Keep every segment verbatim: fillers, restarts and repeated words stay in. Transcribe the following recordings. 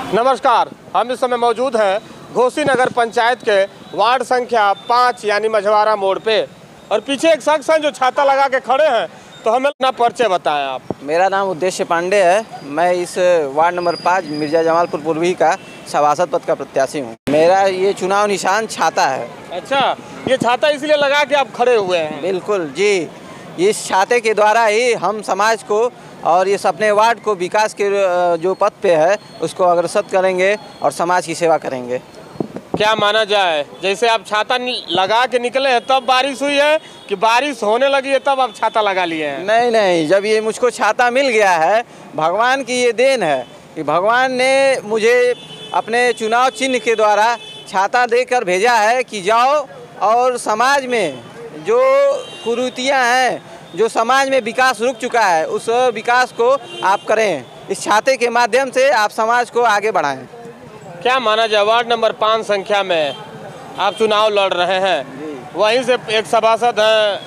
नमस्कार, हम इस समय मौजूद हैं घोसी नगर पंचायत के वार्ड संख्या पाँच यानी मझवारा मोड़ पे और पीछे एक शख्स हैं जो छाता लगा के खड़े हैं। तो हमें अपना परिचय बताएं आप। मेरा नाम उद्देश्य पांडे है। मैं इस वार्ड नंबर पाँच मिर्जा जमालपुर पूर्वी का सभासद पद का प्रत्याशी हूँ। मेरा ये चुनाव निशान छाता है। अच्छा, ये छाता इसलिए लगा के आप खड़े हुए हैं? बिल्कुल जी, इस छाते के द्वारा ही हम समाज को और इस अपने वार्ड को विकास के जो पथ पे है उसको अग्रसर करेंगे और समाज की सेवा करेंगे। क्या माना जाए, जैसे आप छाता लगा के निकले हैं तब बारिश हुई है कि बारिश होने लगी है तब आप छाता लगा लिए हैं? नहीं नहीं, जब ये मुझको छाता मिल गया है, भगवान की ये देन है कि भगवान ने मुझे अपने चुनाव चिन्ह के द्वारा छाता देकर भेजा है कि जाओ और समाज में जो कुरीतियाँ हैं, जो समाज में विकास रुक चुका है, उस विकास को आप करें। इस छाते के माध्यम से आप समाज को आगे बढ़ाएं। क्या माना जाए, वार्ड नंबर पाँच संख्या में आप चुनाव लड़ रहे हैं, वहीं से एक सभासद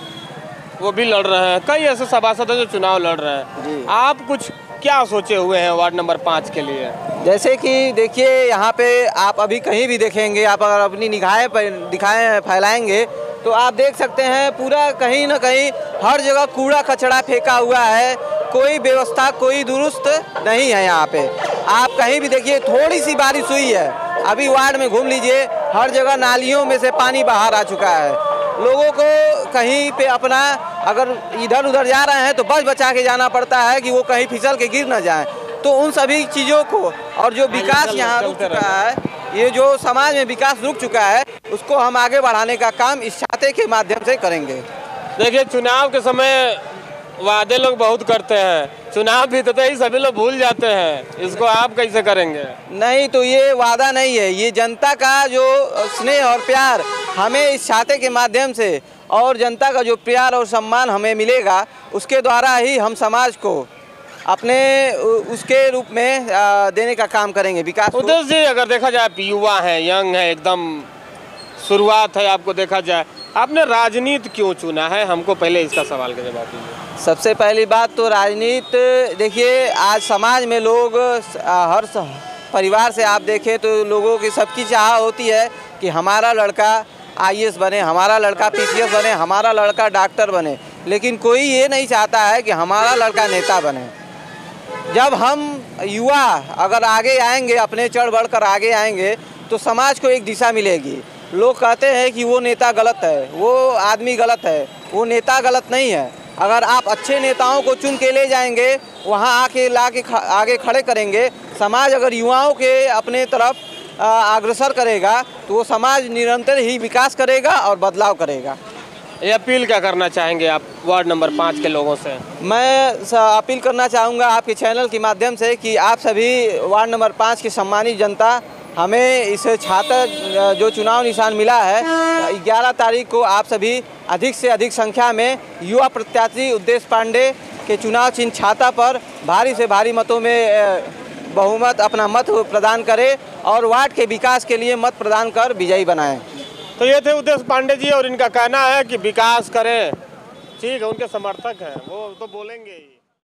हैं वो भी लड़ रहे हैं, कई ऐसे सभासद हैं जो चुनाव लड़ रहे हैं। आप कुछ क्या सोचे हुए हैं वार्ड नंबर पाँच के लिए? जैसे कि देखिए, यहाँ पे आप अभी कहीं भी देखेंगे, आप अगर अपनी निगाहें पर दिखाएं फैलाएंगे तो आप देख सकते हैं पूरा कहीं ना कहीं हर जगह कूड़ा कचरा फेंका हुआ है। कोई व्यवस्था कोई दुरुस्त नहीं है यहाँ पे। आप कहीं भी देखिए, थोड़ी सी बारिश हुई है, अभी वार्ड में घूम लीजिए, हर जगह नालियों में से पानी बाहर आ चुका है। लोगों को कहीं पे अपना अगर इधर उधर जा रहे हैं तो बच बचा के जाना पड़ता है कि वो कहीं फिसल के गिर ना जाए। तो उन सभी चीज़ों को और जो विकास यहाँ रुक चुका है, ये जो समाज में विकास रुक चुका है, उसको हम आगे बढ़ाने का काम इस छाते के माध्यम से करेंगे। देखिए, चुनाव के समय वादे लोग बहुत करते हैं, चुनाव बीतते ही सभी लोग भूल जाते हैं, इसको आप कैसे करेंगे? नहीं, तो ये वादा नहीं है, ये जनता का जो स्नेह और प्यार हमें इस छाते के माध्यम से और जनता का जो प्यार और सम्मान हमें मिलेगा, उसके द्वारा ही हम समाज को अपने उसके रूप में देने का काम करेंगे। विकास उद्देश्य जी, अगर देखा जाए युवा है, यंग है, एकदम शुरुआत है, आपको देखा जाए, आपने राजनीति क्यों चुना है? हमको पहले इसका सवाल का जवाब दीजिए। सबसे पहली बात तो राजनीति, देखिए आज समाज में लोग हर परिवार से आप देखें तो लोगों की सबकी चाह होती है कि हमारा लड़का आई ए एस बने, हमारा लड़का पी सी एस बने, हमारा लड़का डॉक्टर बने, लेकिन कोई ये नहीं चाहता है कि हमारा लड़का नेता बने। जब हम युवा अगर आगे आएंगे, अपने चढ़ बढ़ कर आगे आएंगे, तो समाज को एक दिशा मिलेगी। लोग कहते हैं कि वो नेता गलत है, वो आदमी गलत है, वो नेता गलत नहीं है। अगर आप अच्छे नेताओं को चुन के ले जाएंगे, वहाँ आके ला के आगे खड़े करेंगे, समाज अगर युवाओं के अपने तरफ अग्रसर करेगा तो वो समाज निरंतर ही विकास करेगा और बदलाव करेगा। ये अपील क्या करना चाहेंगे आप वार्ड नंबर पाँच के लोगों से? मैं अपील करना चाहूँगा आपके चैनल के माध्यम से कि आप सभी वार्ड नंबर पाँच की सम्मानित जनता, हमें इस छाता जो चुनाव निशान मिला है, ग्यारह तारीख को आप सभी अधिक से अधिक संख्या में युवा प्रत्याशी उद्देश्य पांडे के चुनाव चिन्ह छाता पर भारी से भारी मतों में बहुमत अपना मत प्रदान करें और वार्ड के विकास के लिए मत प्रदान कर विजयी बनाएं। तो ये थे उद्देश्य पांडे जी और इनका कहना है कि विकास करें। ठीक है, उनके समर्थक हैं, वो तो बोलेंगे ही।